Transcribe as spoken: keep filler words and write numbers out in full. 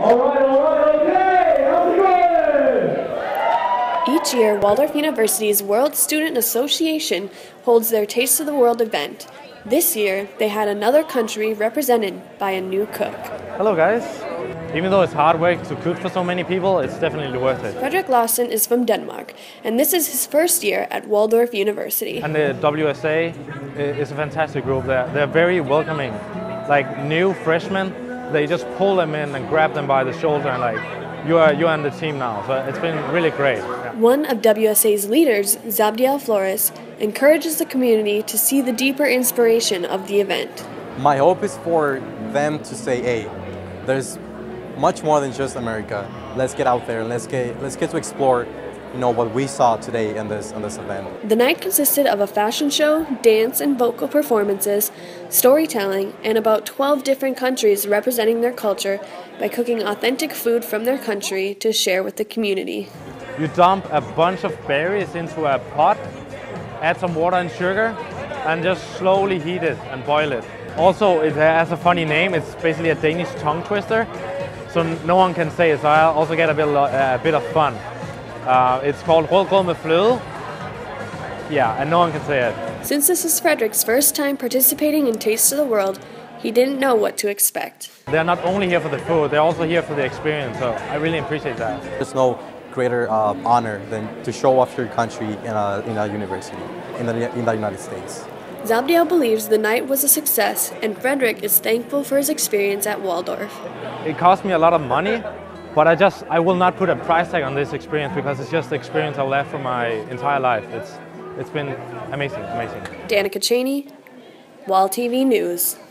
All right, all right, okay, how's it going? Each year, Waldorf University's World Student Association holds their Taste of the World event. This year, they had another country represented by a new cook. Hello guys. Even though it's hard work to cook for so many people, it's definitely worth it. Fredrik Lawson is from Denmark, and this is his first year at Waldorf University. And the W S A is a fantastic group. They're, they're very welcoming. Like new freshmen, they just pull them in and grab them by the shoulder and like, you are, you are on the team now. So it's been really great. Yeah. One of W S A's leaders, Zabdiel Flores, encourages the community to see the deeper inspiration of the event. My hope is for them to say, hey, there's much more than just America. Let's get out there and let's get let's get to explore, you know, what we saw today in this in this event. The night consisted of a fashion show, dance and vocal performances, storytelling, and about twelve different countries representing their culture by cooking authentic food from their country to share with the community. You dump a bunch of berries into a pot, add some water and sugar, and just slowly heat it and boil it. Also, it has a funny name. It's basically a Danish tongue twister. So no one can say it, so I also get a bit, uh, a bit of fun. Uh, it's called rødgrød med fløde. Yeah, and no one can say it. Since this is Fredrik's first time participating in Taste of the World, he didn't know what to expect. They're not only here for the food, they're also here for the experience, so I really appreciate that. There's no greater uh, honor than to show off your country in a, in a university, in the, in the United States. Zabdiel believes the night was a success, and Fredrik is thankful for his experience at Waldorf. It cost me a lot of money, but I just I will not put a price tag on this experience because it's just the experience I'll have for my entire life. It's it's been amazing, amazing. Danica Cheney, WAL T V News.